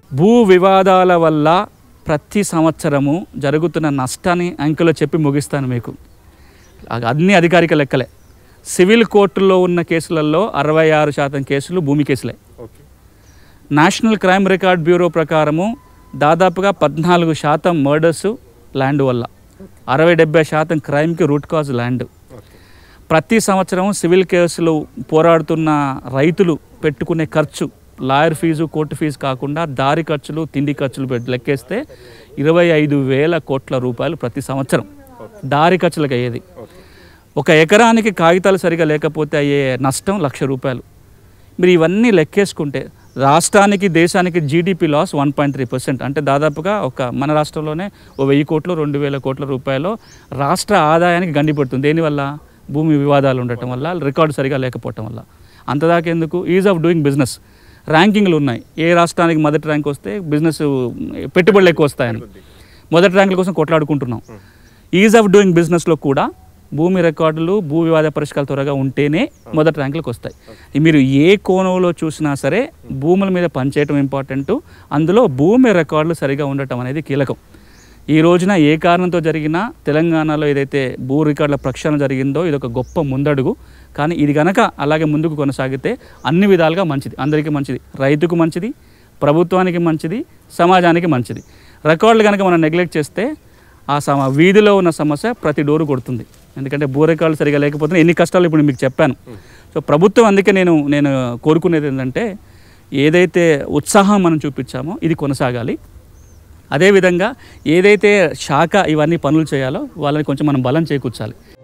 భూ వివాదాల వల్ల ప్రతి సంవత్సరము జరుగుతున్న నష్టాన్ని అంకెలో చెప్పి ముగిస్తాను మీకు. అన్ని అధికారిక లెక్కలే. సివిల్ కోర్టుల్లో ఉన్న కేసులలో 66% కేసులు భూమి కేసులే. నేషనల్ క్రైమ్ రికార్డ్ బ్యూరో ప్రకారము దాదాపుగా 14% మర్డర్స్ ల్యాండ్ వల్ల, 60-70% క్రైమ్కి రూట్ కాజ్ ల్యాండ్. ప్రతి సంవత్సరం సివిల్ కేసులు పోరాడుతున్న రైతులు పెట్టుకునే ఖర్చు, లాయర్ ఫీజు, కోర్టు ఫీజు కాకుండా దారి ఖర్చులు, తిండి ఖర్చులు లెక్కేస్తే 25,000 కోట్ల రూపాయలు ప్రతి సంవత్సరం దారి ఖర్చులకు అయ్యేది. ఒక ఎకరానికి కాగితాలు సరిగా లేకపోతే అయ్యే నష్టం 1,00,000 రూపాయలు. మీరు ఇవన్నీ లెక్కేసుకుంటే రాష్ట్రానికి, దేశానికి జీడిపి లాస్ 1.3%. అంటే దాదాపుగా మన రాష్ట్రంలోనే 1,000 కోట్లు, 2,000 కోట్ల రూపాయలు రాష్ట్ర ఆదాయానికి గండిపడుతుంది. దేనివల్ల? భూమి వివాదాలు ఉండటం వల్ల, రికార్డు సరిగా లేకపోవటం వల్ల. అంతదాకెందుకు? ఈజ్ ఆఫ్ డూయింగ్ బిజినెస్ ర్యాంకింగ్లు ఉన్నాయి. ఏ రాష్ట్రానికి మొదటి ర్యాంక్ వస్తే బిజినెస్ పెట్టుబడులు ఎక్కువ వస్తాయని మొదటి ర్యాంకుల కోసం కొట్లాడుకుంటున్నాం. ఈజ్ ఆఫ్ డూయింగ్ బిజినెస్లో కూడా భూమి రికార్డులు, భూ వివాద పరిష్కారాలు త్వరగా ఉంటేనే మొదటి ర్యాంకులకు వస్తాయి. మీరు ఏ కోణంలో చూసినా సరే భూముల మీద పనిచేయటం ఇంపార్టెంటు. అందులో భూమి రికార్డులు సరిగా ఉండటం అనేది కీలకం. ఈ రోజున ఏ కారణంతో జరిగినా తెలంగాణలో ఏదైతే భూ రికార్డుల ప్రక్షాళన జరిగిందో ఇది ఒక గొప్ప ముందడుగు. కానీ ఇది కనుక అలాగే ముందుకు కొనసాగితే అన్ని విధాలుగా మంచిది, అందరికీ మంచిది, రైతుకు మంచిది, ప్రభుత్వానికి మంచిది, సమాజానికి మంచిది. రికార్డులు కనుక మనం నెగ్లెక్ట్ చేస్తే ఆ వీధిలో ఉన్న సమస్య ప్రతి డోరు కొడుతుంది. ఎందుకంటే భూ రికార్డులు సరిగా లేకపోతే ఎన్ని కష్టాలు ఇప్పుడు మీకు చెప్పాను. సో ప్రభుత్వం అందుకే నేను కోరుకునేది ఏంటంటే ఏదైతే ఉత్సాహం మనం చూపించామో ఇది కొనసాగాలి. అదేవిధంగా ఏదైతే శాఖ ఇవన్నీ పనులు చేయాలో వాళ్ళని కొంచెం మనం బలం చేకూర్చాలి.